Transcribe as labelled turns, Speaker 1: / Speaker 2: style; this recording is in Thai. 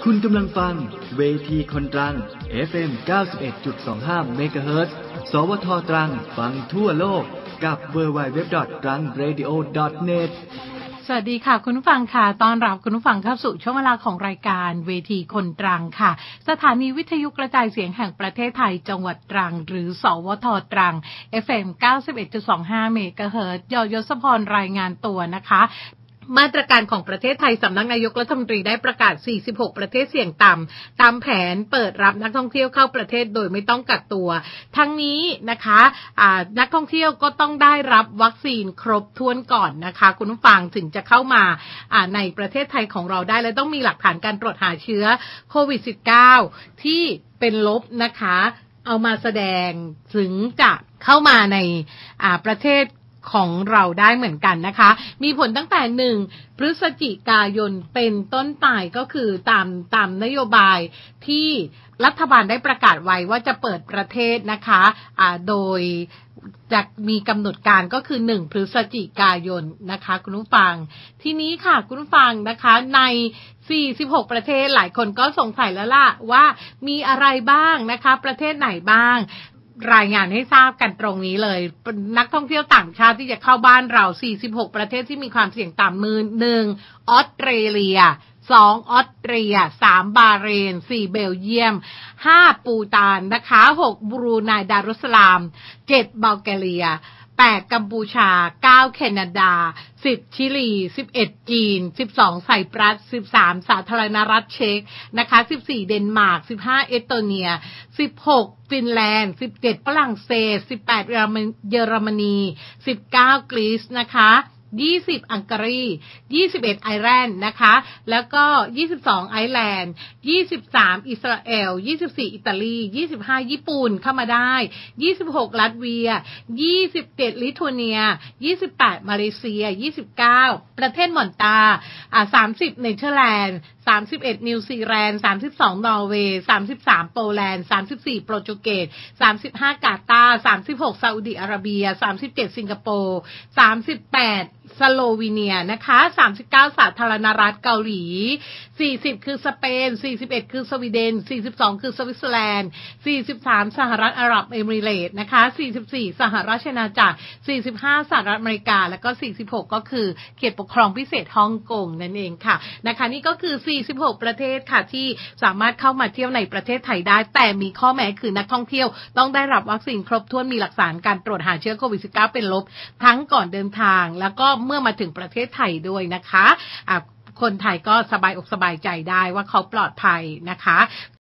Speaker 1: คุณกำลังฟังเวทีคนตรัง FM 91.25 เมกะเฮิรตซ์ สวทตรังฟังทั่วโลกกับ www.trangradio.net
Speaker 2: สวัสดีค่ะคุณผู้ฟังค่ะต้อนรับคุณผู้ฟังเข้าสู่ช่วงเวลาของรายการเวทีคนตรังค่ะสถานีวิทยุกระจายเสียงแห่งประเทศไทยจังหวัดตรังหรือสวทตรัง FM 91.25 เมกะเฮิรตซ์ ยศพรรายงานตัวนะคะมาตรการของประเทศไทยสำนักนายกรัฐมนตรีได้ประกาศ46ประเทศเสี่ยงต่ำตามแผนเปิดรับนักท่องเที่ยวเข้าประเทศโดยไม่ต้องกักตัวทั้งนี้นะคะนักท่องเที่ยวก็ต้องได้รับวัคซีนครบถ้วนก่อนนะคะคุณผู้ฟังถึงจะเข้ามาในประเทศไทยของเราได้และต้องมีหลักฐานการตรวจหาเชื้อโควิด -19 ที่เป็นลบนะคะเอามาแสดงถึงจะเข้ามาในประเทศของเราได้เหมือนกันนะคะมีผลตั้งแต่1พฤศจิกายนเป็นต้นไปก็คือตามนโยบายที่รัฐบาลได้ประกาศไว้ว่าจะเปิดประเทศนะคะโดยจะมีกำหนดการก็คือ1พฤศจิกายนนะคะคุณผู้ฟังทีนี้ค่ะคุณผู้ฟังนะคะใน46ประเทศหลายคนก็สงสัยแล้วล่ะว่ามีอะไรบ้างนะคะประเทศไหนบ้างรายงานให้ทราบกันตรงนี้เลยนักท่องเที่ยวต่างชาติที่จะเข้าบ้านเรา46ประเทศที่มีความเสี่ยงต่ำ1ออสเตรเลีย2ออสเตรีย3บาห์เรน4เบลเยียม5ปูตานนะคะ6บรูไนดารุสสลาม7บัลแกเรีย8กัมพูชา9แคนาดา10ชิลี11จีน12ไซปรัส13สาธารณรัฐเช็กนะคะ14เดนมาร์ก15เอสโตเนีย16ฟินแลนด์17ฝรั่งเศส18เยอรมนี19กรีซนะคะ20อังการี21ไอร์แลนด์นะคะแล้วก็22ไอร์แลนด์23อิสราเอล24อิตาลี25ญี่ปุ่นเข้ามาได้26ลัตเวีย27ลิทัวเนีย28มาเลเซีย29ประเทศมอนตา30เนเธอร์แลนด์31นิวซีแลนด์32นอร์เวย์33โปแลนด์34โปรตุเกส35กาตาร์36ซาอุดิอาระเบีย37สิงคโปร์38สโลวีเนียนะคะ39สาธารณรัฐเกาหลี40คือสเปน41คือสวีเดน42คือสวิตเซอร์แลนด์43สหรัฐอาหรับเอมิเรตส์นะคะ44สหราชอาณาจักร45สหรัฐอเมริกาแล้วก็46ก็คือเขตปกครองพิเศษฮ่องกงนั่นเองค่ะนะคะนี่ก็คือ46ประเทศค่ะที่สามารถเข้ามาเที่ยวในประเทศไทยได้แต่มีข้อแม้คือนักท่องเที่ยวต้องได้รับวัคซีนครบถ้วนมีหลักฐานการตรวจหาเชื้อโควิด -19 เป็นลบทั้งก่อนเดินทางแล้วก็เมื่อมาถึงประเทศไทยด้วยนะคะคนไทยก็สบายอกสบายใจได้ว่าเขาปลอดภัยนะคะ